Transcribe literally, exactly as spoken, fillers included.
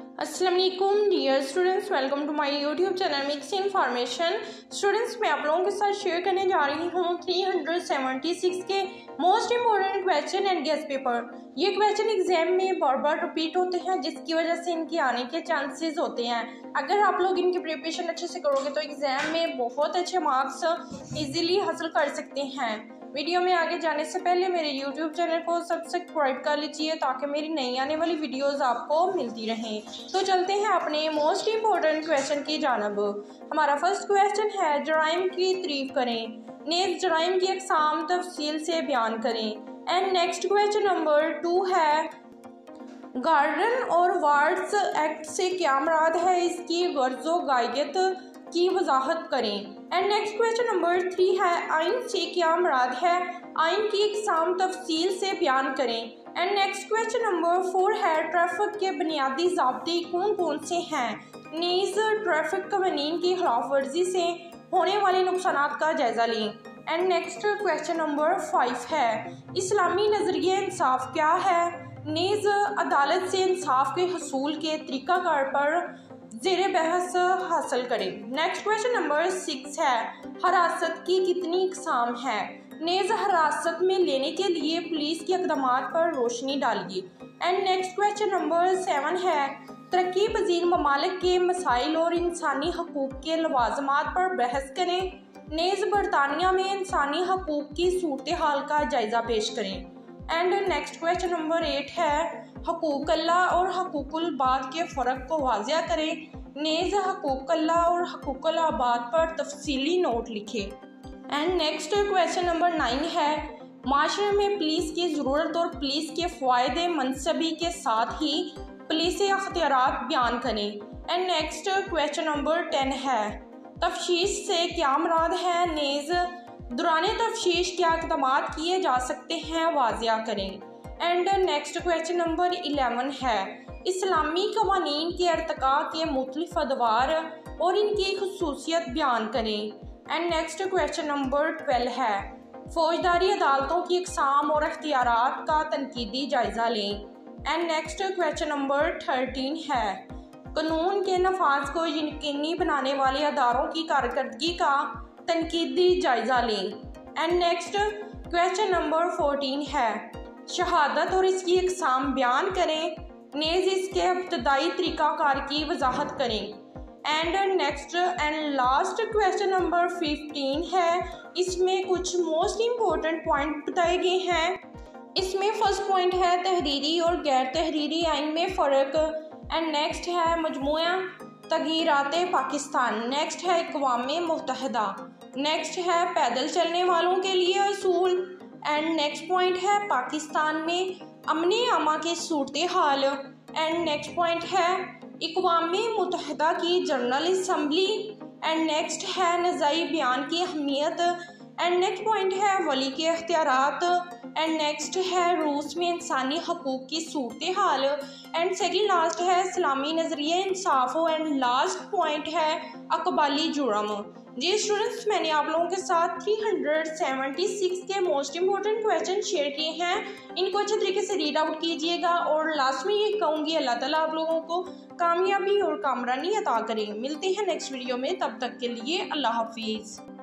अस्सलाम वालेकुम dear students, welcome to my YouTube channel mix information. Students, मैं आप लोगों के साथ शेयर करने जा रही हूँ तीन सौ छिहत्तर के most important question and guest paper. ये क्वेश्चन एग्जाम में बार बार रिपीट होते हैं, जिसकी वजह से इनके आने के चांसेस होते हैं। अगर आप लोग इनकी प्रिपरेशन अच्छे से करोगे तो एग्जाम में बहुत अच्छे मार्क्स इजीली हासिल कर सकते हैं। वीडियो में आगे जाने से पहले मेरे यूट्यूब चैनल को सब्सक्राइब कर लीजिए ताकि मेरी नई आने वाली वीडियोस आपको मिलती रहें। तो चलते हैं अपने मोस्ट इम्पोर्टेंट क्वेश्चन की जानब। हमारा फर्स्ट क्वेश्चन है, जराइम की तारीफ करें। नेक्स्ट, जराइम की अक़साम तफसील से बयान करें। And next question number two है, गार्डन और वार्ड्स एक्ट से क्या मुराद है, इसकी गर्ज़ो गायत की वजाहत करें। And next question number three है, आइन से क्या मुराद है, आइन की इक़साम तफसील से बयान करें। And next question number four है, ट्रैफिक के बुनियादी ज़ाब्ते कौन कौन से हैं। नीज़ ट्रैफिक कवानीन की खिलाफ वर्जी से होने वाले नुकसानात का जायज़ा लें। And next question number five है, इस्लामी नज़रिए इंसाफ क्या है। नीज़ अदालत से इंसाफ के हसूल के तरीक़ाकार पर ज़ेरे बहस हासिल करें। नेक्स्ट क्वेश्चन नंबर सिक्स है, हरासत की कितनी इक़साम है। नेज़ हरासत में लेने के लिए पुलिस के इक़दामात पर रोशनी डालिए। And next question number seven है, तरक्की पजीर ममालिक के मसाइल और इंसानी हकूक़ के लवाज़मात पर बहस करें। नेज़ बरतानिया में इंसानी हकूक़ की सूरत हाल का जायज़ा पेश करें। And next question number eight है, हकूक़ अल्लाह और हकूक़ुल बाद के फ़र्क को वाज़िया करें। नेज़ हकूक़ अल्लाह और हकूक़ुल आबाद पर तफसीली नोट लिखें। And next question number nine है, माशरे में पुलिस की ज़रूरत और पुलिस के फ़ायदे मनसबी के साथ ही पुलिस अख्तियारात बयान करें। And next question number ten है, तफ्तीश से क्या मुराद है। नेज़ दौरान तफ्तीश क्या इक़दामात किए जा सकते हैं, वाज़िया करें। And next question number eleven है, इस्लामी कवानीन के अर्तका के मुख्तलिफ अदवार और इनकी खसूसियत बयान करें। And next question number twelve है, फौजदारी अदालतों की इक़साम और अख्तियारात का तनकीदी जायज़ा लें। And next question number thirteen है, कानून के नफाज को यकीनी बनाने वाले अदारों की कारकर्दगी का तनकीदी जायज़ा लें। And next question number fourteen है, शहादत और इसकी इक़साम बयान करें। नेज़ इसके इब्तदाई तरीक़ाकार की वजाहत करें। And next and last question number fifteen है, इसमें कुछ मोस्ट इम्पोर्टेंट पॉइंट बताए गए हैं। इसमें फर्स्ट पॉइंट है, तहरीरी और गैर तहरीरी आइन में फ़र्क। एंड नेक्स्ट है, मजमूआ तगीरात पाकिस्तान। नेक्स्ट है, अक़वाम मुत्तहिदा। नेक्स्ट है, पैदल चलने वालों के लिए असूल। एंड नेक्स्ट पॉइंट है, पाकिस्तान में अमन आमा की सूरत हाल। एंड नेक्स्ट पॉइंट है, अक़वाम मुत्तहिदा की जनरल असम्बली। एंड नेक्स्ट है, नज़ाई बयान की अहमियत। एंड नेक्स्ट पॉइंट है, वली के अख्तियारात। एंड नेक्स्ट है, रूस में इंसानी हकूक़ की सूरत हाल। एंड सेकेंड लास्ट है, इस्लामी नज़रिए इंसाफ। एंड लास्ट पॉइंट है, अकबाली जुर्म। जी स्टूडेंट्स, मैंने आप लोगों के साथ तीन सौ छिहत्तर के मोस्ट इम्पोर्टेंट क्वेश्चन शेयर किए हैं। इनको अच्छे तरीके से रीड आउट कीजिएगा और लास्ट में ये कहूँगी, अल्लाह ताला आप लोगों को कामयाबी और कामरानी अता करें। मिलते हैं नेक्स्ट वीडियो में, तब तक के लिए अल्लाह हाफिज़।